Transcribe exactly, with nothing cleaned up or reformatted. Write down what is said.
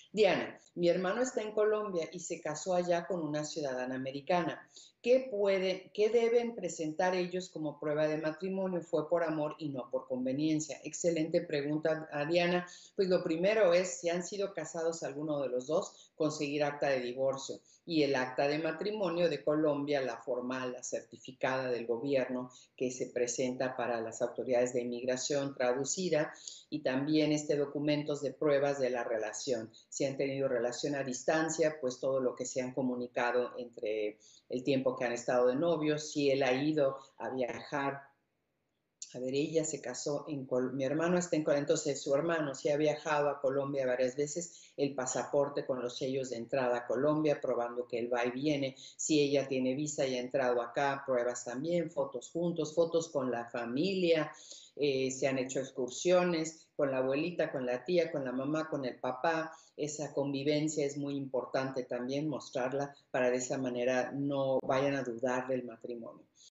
Diana, mi hermano está en Colombia y se casó allá con una ciudadana americana. ¿Qué puede, qué deben presentar ellos como prueba de matrimonio? Fue por amor y no por conveniencia. Excelente pregunta, a Diana. Pues lo primero es, si han sido casados alguno de los dos, conseguir acta de divorcio y el acta de matrimonio de Colombia, la formal, la certificada del gobierno que se presenta para las autoridades de inmigración traducida, y también este documentos de pruebas de la relación. Si han tenido relación a distancia, pues todo lo que se han comunicado entre el tiempo que han estado de novios, si él ha ido a viajar. A ver, ella se casó en Col mi hermano está en Colombia, entonces su hermano sí ha viajado a Colombia varias veces, el pasaporte con los sellos de entrada a Colombia, probando que él va y viene. Si ella tiene visa y ha entrado acá, pruebas también, fotos juntos, fotos con la familia, eh, se han hecho excursiones con la abuelita, con la tía, con la mamá, con el papá. Esa convivencia es muy importante también mostrarla para de esa manera no vayan a dudar del matrimonio.